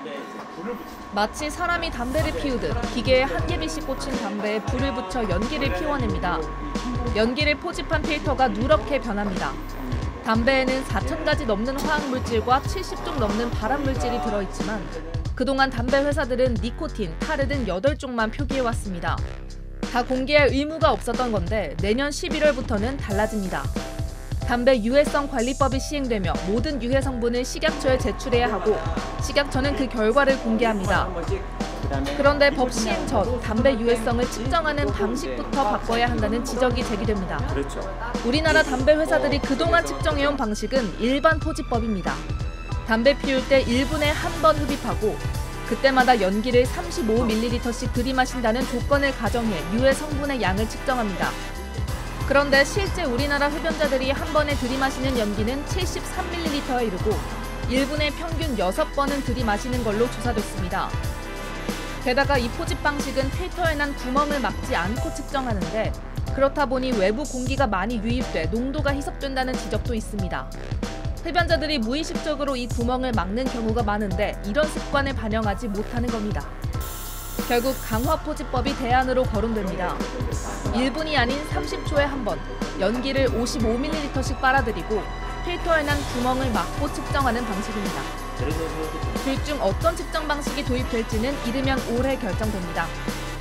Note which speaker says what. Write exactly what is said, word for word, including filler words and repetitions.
Speaker 1: 마치 사람이 담배를 피우듯 기계에 한 개비씩 꽂힌 담배에 불을 붙여 연기를 피워냅니다. 연기를 포집한 필터가 누렇게 변합니다. 담배에는 사천 가지 넘는 화학물질과 칠십 종 넘는 발암물질이 들어있지만 그동안 담배 회사들은 니코틴, 타르 등 여덟 종만 표기해왔습니다. 다 공개할 의무가 없었던 건데 내년 십일월부터는 달라집니다. 담배 유해성 관리법이 시행되며 모든 유해 성분을 식약처에 제출해야 하고 식약처는 그 결과를 공개합니다. 그런데 법 시행 전 담배 유해성을 측정하는 방식부터 바꿔야 한다는 지적이 제기됩니다. 우리나라 담배 회사들이 그동안 측정해온 방식은 일반 포집법입니다. 담배 피울 때 일 분에 한 번 흡입하고 그때마다 연기를 삼십오 밀리리터씩 들이마신다는 조건을 가정해 유해 성분의 양을 측정합니다. 그런데 실제 우리나라 흡연자들이 한 번에 들이마시는 연기는 칠십삼 밀리리터에 이르고 일 분에 평균 여섯 번은 들이마시는 걸로 조사됐습니다. 게다가 이 포집 방식은 필터에 난 구멍을 막지 않고 측정하는데 그렇다 보니 외부 공기가 많이 유입돼 농도가 희석된다는 지적도 있습니다. 흡연자들이 무의식적으로 이 구멍을 막는 경우가 많은데 이런 습관을 반영하지 못하는 겁니다. 결국 강화 포집법이 대안으로 거론됩니다. 일 분이 아닌 삼십 초에 한 번 연기를 오십오 밀리리터씩 빨아들이고 필터에 난 구멍을 막고 측정하는 방식입니다. 둘 중 어떤 측정 방식이 도입될지는 이르면 올해 결정됩니다.